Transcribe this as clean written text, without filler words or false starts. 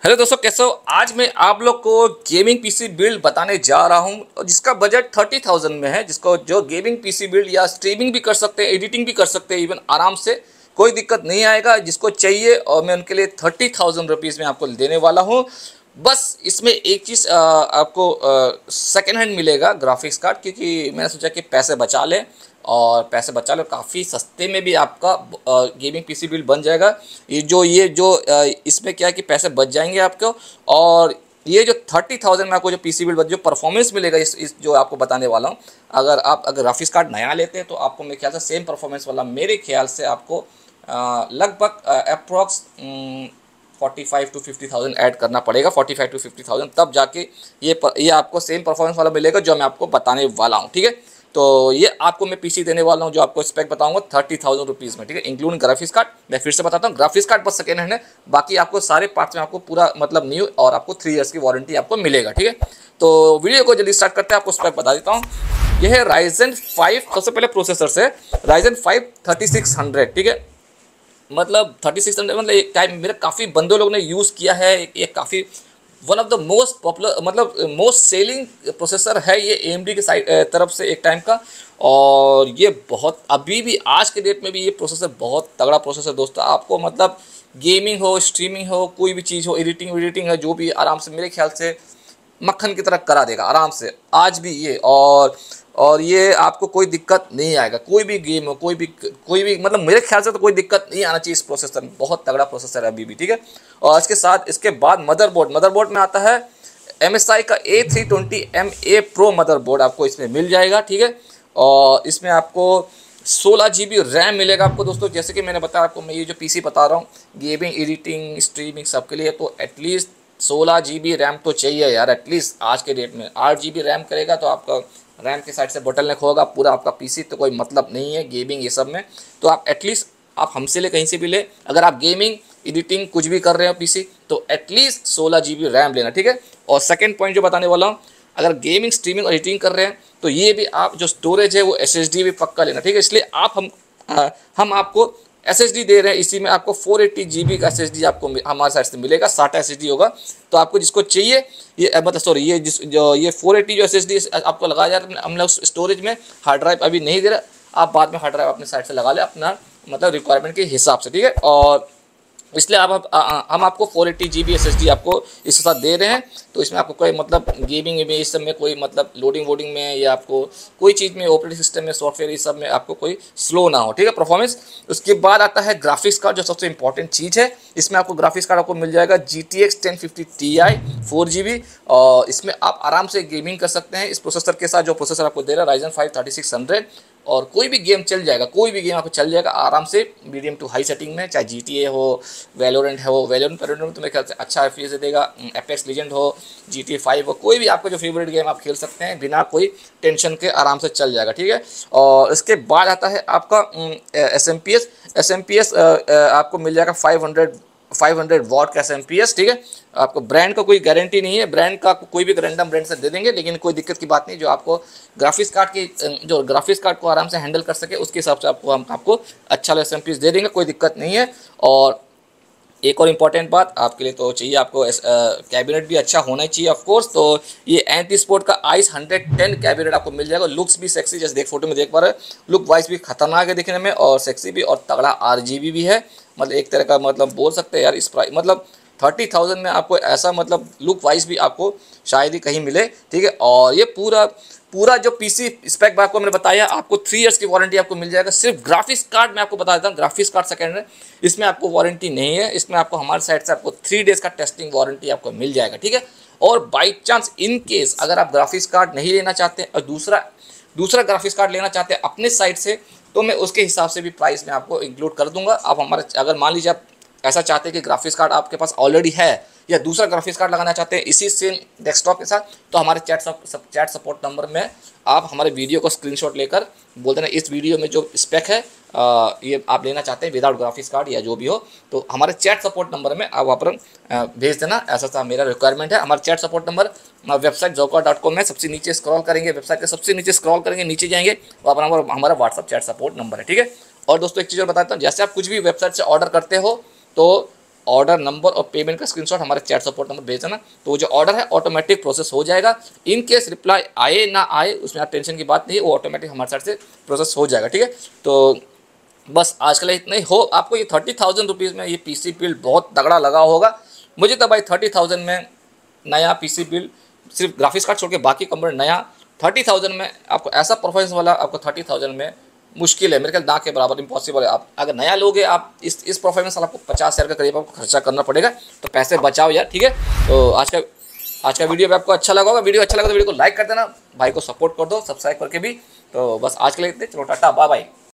Hello दोस्तों, कैसे हो। आज मैं आप लोग को गेमिंग पीसी बिल्ड बताने जा रहा हूं जिसका बजट 30,000 में है, जिसको जो गेमिंग पीसी बिल्ड या स्ट्रीमिंग भी कर सकते हैं, एडिटिंग भी कर सकते हैं, इवन आराम से कोई दिक्कत नहीं आएगा। जिसको चाहिए और मैं उनके लिए 30,000 रुपीज़ में आपको देने वाला हूं। बस इसमें एक चीज़ आपको सेकेंड हैंड मिलेगा ग्राफिक्स कार्ड, क्योंकि मैंने सोचा कि पैसे बचा लें और पैसे बचा लो, काफ़ी सस्ते में भी आपका गेमिंग पीसी बिल्ड बन जाएगा। ये जो इसमें क्या है कि पैसे बच जाएंगे आपको। और ये जो 30,000 में आपको जो पीसी बिल्ड जो परफॉर्मेंस मिलेगा इस जो आपको बताने वाला हूँ, अगर ग्राफिक्स कार्ड नया लेते हैं तो आपको मेरे ख्याल से सेम परफॉर्मेंस वाला मेरे ख्याल से आपको लगभग अप्रॉक्स 45 to 50,000 ऐड करना पड़ेगा। 45 to 50,000 तब जाके ये आपको सेम परफॉर्मेंस वाला मिलेगा जो मैं आपको बताने वाला हूँ। ठीक है, तो ये आपको मैं पीसी देने वाला हूँ जो आपको स्पेक बताऊंगा 30,000 रुपीज़ में। ठीक है, इंक्लूडिंग ग्राफिक्स कार्ड। मैं फिर से बताता हूँ, ग्राफिक्स कार्ड बस सेकेंड हैंड है, बाकी आपको सारे पार्ट्स में आपको पूरा मतलब न्यू और आपको 3 इयर्स की वारंटी आपको मिलेगा। ठीक है, तो वीडियो को जल्दी स्टार्ट करते हैं, आपको स्पेक बता देता हूँ। यह है Ryzen 5, सबसे पहले प्रोसेसर से Ryzen 5 3600। ठीक है, मतलब 3600 मतलब एक टाइम मेरे काफ़ी बंदों लोग ने यूज़ किया है। ये काफ़ी one of the most popular मतलब मोस्ट सेलिंग प्रोसेसर है ये AMD के साइड तरफ से एक टाइम का। और ये बहुत अभी भी आज के डेट में भी ये प्रोसेसर बहुत तगड़ा प्रोसेसर दोस्तों। आपको मतलब गेमिंग हो, स्ट्रीमिंग हो, कोई भी चीज़ हो, एडिटिंग है, जो भी आराम से मेरे ख्याल से मक्खन की तरह करा देगा आराम से आज भी ये। और ये आपको कोई दिक्कत नहीं आएगा, कोई भी गेम हो, कोई भी मतलब मेरे ख्याल से तो कोई दिक्कत नहीं आना चाहिए इस प्रोसेसर में। बहुत तगड़ा प्रोसेसर है अभी भी। ठीक है, और इसके साथ इसके बाद मदरबोर्ड में आता है MSI का A320MA Pro मदरबोर्ड आपको इसमें मिल जाएगा। ठीक है, और इसमें आपको 16 GB रैम मिलेगा आपको दोस्तों। जैसे कि मैंने बताया आपको, मैं ये जो पीसी बता रहा हूँ गेमिंग, एडिटिंग, स्ट्रीमिंग सबके लिए, तो एटलीस्ट 16 GB रैम तो चाहिए यार एटलीस्ट। आज के डेट में 8 GB रैम करेगा तो आपका रैम के साइड से बोटलनेक होगा पूरा आपका पीसी, तो कोई मतलब नहीं है गेमिंग ये सब में। तो आप एटलीस्ट आप हमसे ले, कहीं से भी ले, अगर आप गेमिंग एडिटिंग कुछ भी कर रहे हो पीसी, तो एटलीस्ट 16 GB रैम लेना। ठीक है, और सेकंड पॉइंट जो बताने वाला हूँ, अगर गेमिंग, स्ट्रीमिंग और एडिटिंग कर रहे हैं तो ये भी आप जो स्टोरेज है वो SSD भी पक्का लेना। ठीक है, इसलिए हम आपको SSD दे रहे हैं। इसी में आपको 480 GB का SSD आपको हमारे साइड से मिलेगा। SATA SSD होगा। तो आपको जिसको चाहिए ये मतलब सॉरी ये जो ये 480 जो SSD आपको लगाया जा रहा है, हम लोग स्टोरेज में हार्ड ड्राइव अभी नहीं दे रहा, आप बाद में हार्ड ड्राइव अपने साइड से लगा ले अपना मतलब रिक्वायरमेंट के हिसाब से। ठीक है, और इसलिए हम आपको 480 GB SSD आपको इसके साथ दे रहे हैं। तो इसमें आपको कोई मतलब गेमिंग में इस सब में कोई मतलब लोडिंग वोडिंग में या आपको कोई चीज़ में ऑपरेटिंग सिस्टम में सॉफ्टवेयर इस सब में आपको कोई स्लो ना हो। ठीक है, परफॉर्मेंस। उसके बाद आता है ग्राफिक्स कार्ड, जो सबसे इंपॉर्टेंट चीज़ है। इसमें आपको ग्राफिक्स कार्ड आपको मिल जाएगा GTX 1050 Ti 4 GB। और इसमें आप आराम से गेमिंग कर सकते हैं इस प्रोसेसर के साथ, जो प्रोसेसर आपको दे रहा है Ryzen 5 3600। और कोई भी गेम चल जाएगा, कोई भी गेम आपको चल जाएगा आराम से मीडियम टू हाई सेटिंग में, चाहे GTA हो, वैलोरेंट तो मेरे ख्याल से अच्छा FPS देगा, एपेक्स लीजेंड हो, GTA 5 हो, कोई भी आपका जो फेवरेट गेम आप खेल सकते हैं बिना कोई टेंशन के आराम से चल जाएगा। ठीक है, और इसके बाद आता है आपका SMPS आपको मिल जाएगा 500 वॉट का SMPS। ठीक है, आपको ब्रांड का कोई गारंटी नहीं है, ब्रांड का कोई भी रैंडम ब्रांड से दे देंगे, लेकिन कोई दिक्कत की बात नहीं। जो आपको ग्राफिक्स कार्ड को आराम से हैंडल कर सके उसके हिसाब से आपको अच्छा SMPS दे देंगे, कोई दिक्कत नहीं है। और एक और इम्पॉर्टेंट बात आपके लिए तो चाहिए, आपको कैबिनेट भी अच्छा होना ही चाहिए ऑफ कोर्स। तो ये एंटी स्पोर्ट का ICE 110 कैबिनेट आपको मिल जाएगा। लुक्स भी सेक्सी, जैसे फोटो में देख पा रहे हैं, लुक वाइज भी खतरनाक है दिखने में और सेक्सी भी, और तगड़ा RGB भी है। मतलब एक तरह का मतलब बोल सकते हैं यार, इस प्राइस मतलब 30,000 में आपको ऐसा मतलब लुक वाइज भी आपको शायद ही कहीं मिले। ठीक है, और ये पूरा जो पीसी स्पेक आपको मैंने बताया, आपको 3 इयर्स की वारंटी आपको मिल जाएगा। सिर्फ ग्राफिक्स कार्ड मैं आपको बता देता हूँ, ग्राफिक्स कार्ड सेकेंड है, इसमें आपको वारंटी नहीं है। इसमें आपको हमारे साइड से आपको 3 डेज का टेस्टिंग वारंटी आपको मिल जाएगा। ठीक है, और बाई चांस इन केस अगर आप ग्राफिक्स कार्ड नहीं लेना चाहते और दूसरा ग्राफिक्स कार्ड लेना चाहते हैं अपने साइड से, तो मैं उसके हिसाब से भी प्राइस में आपको इंक्लूड कर दूंगा। आप हमारे अगर मान लीजिए आप ऐसा चाहते हैं कि ग्राफिक्स कार्ड आपके पास ऑलरेडी है या दूसरा ग्राफिक्स कार्ड लगाना चाहते हैं इसी सेम डेस्कटॉप के साथ, तो हमारे चैट सपोर्ट नंबर में आप हमारे वीडियो को स्क्रीनशॉट लेकर बोल देना इस वीडियो में जो स्पेक है ये आप लेना चाहते हैं विदाउट ग्राफिक्स कार्ड या जो भी हो, तो हमारे चैट सपोर्ट नंबर में आप वहाँ पर भेज देना, ऐसा मेरा रिक्वायरमेंट है। हमारा chat support number website joker.com में सबसे नीचे स्क्रॉल करेंगे, वेबसाइट के सबसे नीचे स्क्रॉल करेंगे, नीचे जाएंगे, वहाँ पर हमारा व्हाट्सअप चैट सपोर्ट नंबर है। ठीक है, और दोस्तों एक चीज़ और बताता हूँ, जैसे आप कुछ भी वेबसाइट से ऑर्डर करते हो तो ऑर्डर नंबर और पेमेंट का स्क्रीनशॉट हमारे चैट सपोर्ट नंबर भेज देना, तो वो जो ऑर्डर है ऑटोमेटिक प्रोसेस हो जाएगा। इन केस रिप्लाई आए ना आए उसमें आप टेंशन की बात नहीं है, वो ऑटोमेटिक हमारे साइड से प्रोसेस हो जाएगा, ठीक है। तो बस आज के लिए इतना ही हो। आपको ये 30,000 रुपीज़ में ये पीसी बिल्ड बहुत तगड़ा लगा होगा। मुझे तो भाई 30,000 में नया पीसी बिल्ड, सिर्फ ग्राफिक्स कार्ड छोड़ के बाकी कंपोनेंट नया, 30,000 में आपको ऐसा परफॉर्मेंस वाला आपको 30,000 में मुश्किल है, मेरे ख्याल ना के बराबर इम्पॉसिबल है। आप अगर नया लोगे आप इस परफॉर्मेंस वाला आपको 50,000 के करीब आपको खर्चा करना पड़ेगा, तो पैसे बचाओ यार, ठीक है। तो आज का वीडियो भी आपको अच्छा लगा होगा। वीडियो अच्छा लगा तो वीडियो को लाइक कर देना, भाई को सपोर्ट कर दो सब्सक्राइब करके भी। तो बस आज के लिए इतने, चलो टाटा बाय बाय।